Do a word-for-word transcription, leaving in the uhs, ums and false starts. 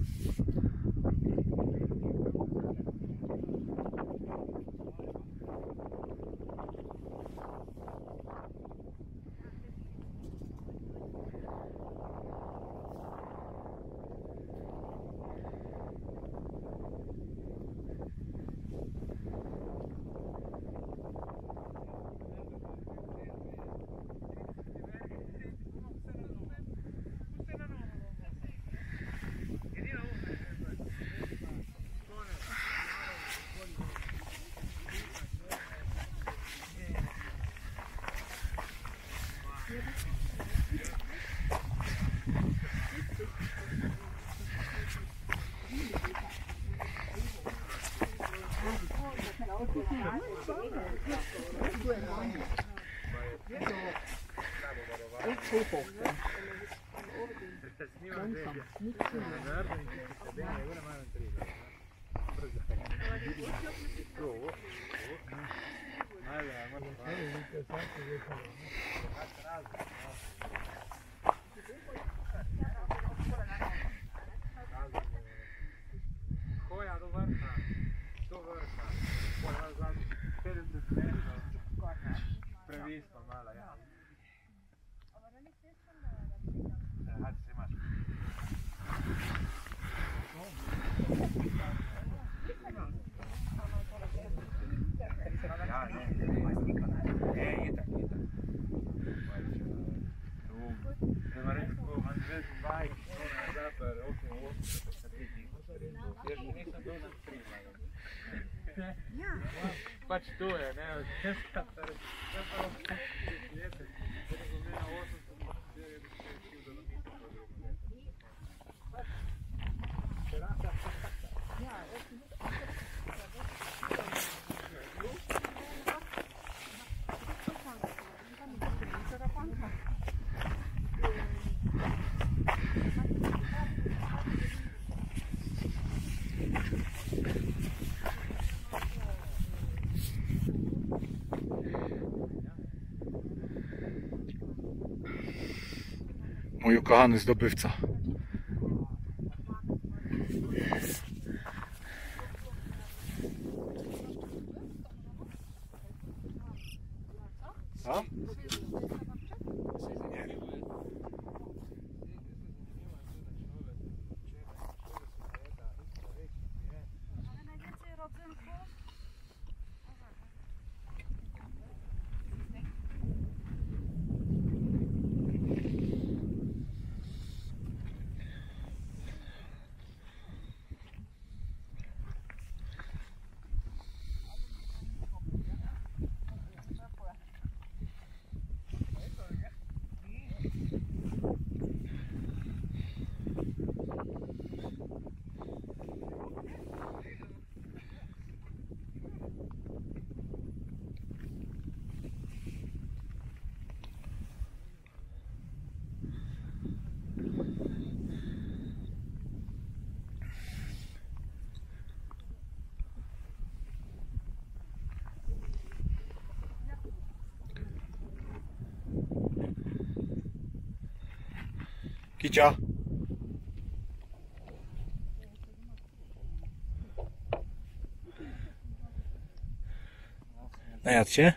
Hoja do vrha, do vrha, pojma zadnji, petdeset metrov, previsno malo, ja. Hajde se imaš. Ja, ne, ne, itak, itak. Nema reći ko Andres Bajk, ona je zapar, osam osam, sa tri još nisam bio na streamu. Pač tu je, ne, od testa, zapravo ljete, zato sam na osam sam bio jednu šest da nam nisam to drugo ljete. Mój ukochany zdobywca. Co? Kicia. Najadł się?